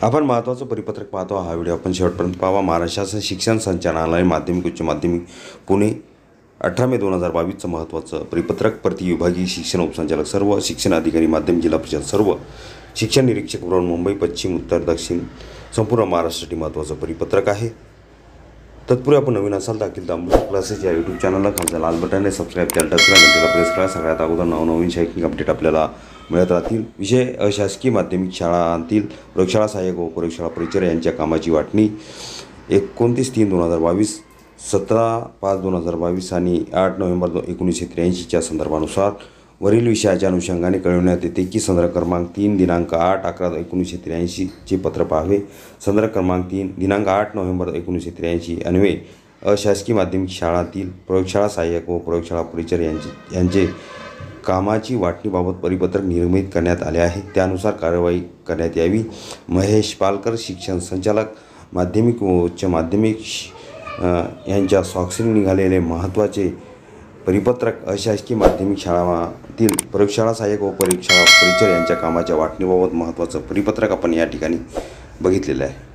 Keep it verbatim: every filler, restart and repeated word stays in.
आपण महत्त्वाचं परिपत्रक पाहतो. हा व्हिडिओ आपण शेवटपर्यंत पाहावा. महाराष्ट्र शासन शिक्षण संचालनालय माध्यमिक उच्च माध्यमिक पुणे अठरा मे दोन हजार बावीसचं महत्त्वाचं परिपत्रक. प्रति विभागीय शिक्षण उपसंचालक सर्व शिक्षण अधिकारी माध्यमिक जिल्हा परिषद सर्व शिक्षण निरीक्षक म्हणून मुंबई पश्चिम उत्तर दक्षिण संपूर्ण महाराष्ट्रासाठी महत्त्वाचं परिपत्रक आहे. तत्पूर्वी आपण नवीन असाल तर अखिल दामोदर क्लासेस या यूट्यूब चॅनलला खालच्या लाल बटनने सबस्क्राईब केलं टच करा, घंटेला प्रेस करा. सगळ्यात अगोदर नवनवीन शैक्षणिक अपडेट आपल्याला मिळत राहतील. विषय अशासकीय माध्यमिक शाळांतील प्रयोगशाळा सहाय्यक व प्रयोगशाळा परिचारक यांच्या कामाची वाटणी एकोणतीस तीन दोन हजार बावीस, सतरा पाच दोन हजार बावीस आणि आठ नोव्हेंबर दो एकोणीसशे त्र्याऐंशीच्या संदर्भानुसार वरील विषयाच्या अनुषंगाने कळविण्यात येते की संदर्भ क्रमांक तीन दिनांक आठ अकरा एकोणीसशे त्र्याऐंशीचे पत्र पाहावे. संदर्भ क्रमांक तीन दिनांक आठ नोव्हेंबर एकोणीसशे त्र्याऐंशी अन्वये अशासकीय माध्यमिक शाळांतील प्रयोगशाळा सहाय्यक व प्रयोगशाळा परिचारक यांचे यांचे कामाची वाटणीबाबत परिपत्रक निर्मित करण्यात आले आहे. त्यानुसार कार्यवाही करण्यात यावी. महेश पालकर शिक्षण संचालक माध्यमिक व उच्च माध्यमिक यांच्या स्वाक्षरीने निघालेले महत्त्वाचे परिपत्रक अशासकीय माध्यमिक शाळांतील प्रयोगशाळा सहाय्यक व प्रयोगशाळा परिचारक यांच्या कामाच्या वाटणीबाबत महत्त्वाचं परिपत्रक आपण या ठिकाणी बघितलेलं आहे.